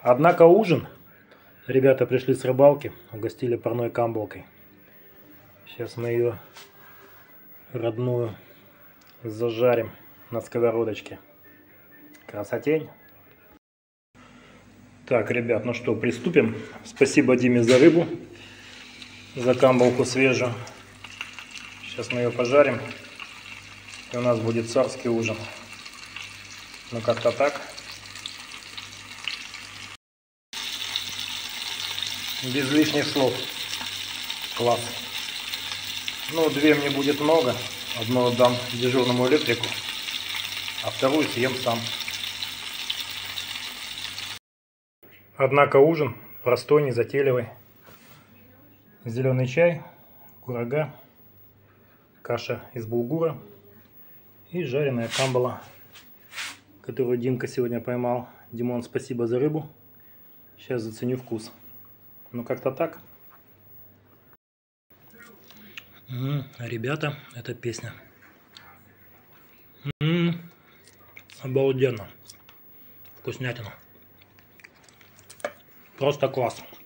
Однако ужин. Ребята пришли с рыбалки, угостили парной камбалкой. Сейчас мы ее родную зажарим на сковородочке. Красотень. Так, ребят, ну что, приступим. Спасибо Диме за рыбу, за камбалку свежую. Сейчас мы ее пожарим, и у нас будет царский ужин. Ну, как-то так. Без лишних слов. Класс. Ну, две мне будет много. Одну отдам дежурному электрику, а вторую съем сам. Однако ужин простой, незатейливый. Зеленый чай, курага, каша из булгура и жареная камбала, которую Димка сегодня поймал. Димон, спасибо за рыбу. Сейчас заценю вкус. Ну, как-то так. Ребята, это песня. Обалденно. Вкуснятина. Просто класс.